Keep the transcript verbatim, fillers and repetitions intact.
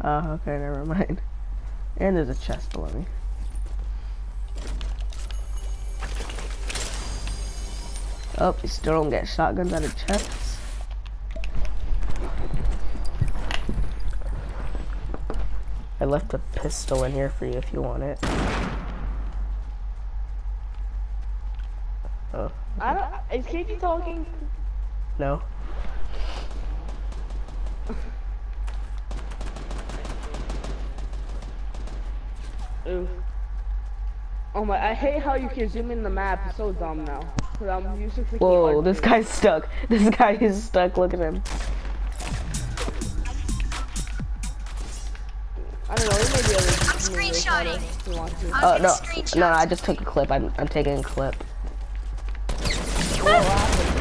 Oh, okay, never mind. And there's a chest below me. Oh, you still don't get shotguns out of chests? I left a pistol in here for you if you want it. Oh. I don't. Is Katie talking? No. Ooh. Oh my! I hate how you can zoom in the map. It's so dumb now. Cause I'm used to clicking Whoa, R this two. guy's stuck. This guy is stuck. Look at him. I don't know. It may be a little. I'm screenshotting. If you want to. Oh no, no, no! I just took a clip. I'm, I'm taking a clip. Whoa, what happened?